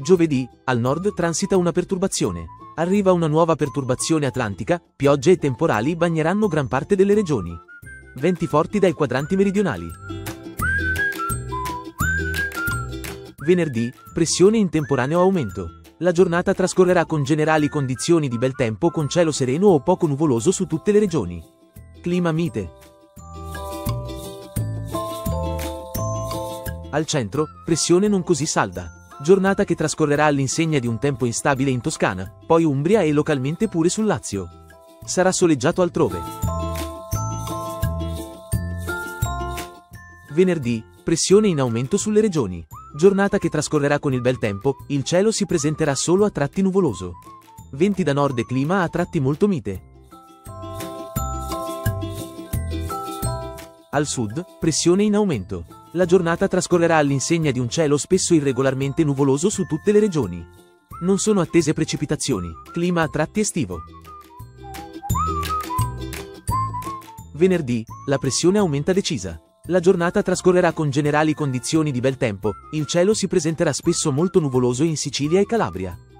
Giovedì, al nord transita una perturbazione. Arriva una nuova perturbazione atlantica, piogge e temporali bagneranno gran parte delle regioni. Venti forti dai quadranti meridionali. Venerdì, pressione in temporaneo aumento. La giornata trascorrerà con generali condizioni di bel tempo con cielo sereno o poco nuvoloso su tutte le regioni. Clima mite. Al centro, pressione non così salda. Giornata che trascorrerà all'insegna di un tempo instabile in Toscana, poi Umbria e localmente pure sul Lazio. Sarà soleggiato altrove. Venerdì, pressione in aumento sulle regioni. Giornata che trascorrerà con il bel tempo, il cielo si presenterà solo a tratti nuvoloso. Venti da nord e clima a tratti molto mite. Al sud, pressione in aumento. La giornata trascorrerà all'insegna di un cielo spesso irregolarmente nuvoloso su tutte le regioni. Non sono attese precipitazioni, clima a tratti estivo. Venerdì, la pressione aumenta decisa. La giornata trascorrerà con generali condizioni di bel tempo, il cielo si presenterà spesso molto nuvoloso in Sicilia e Calabria.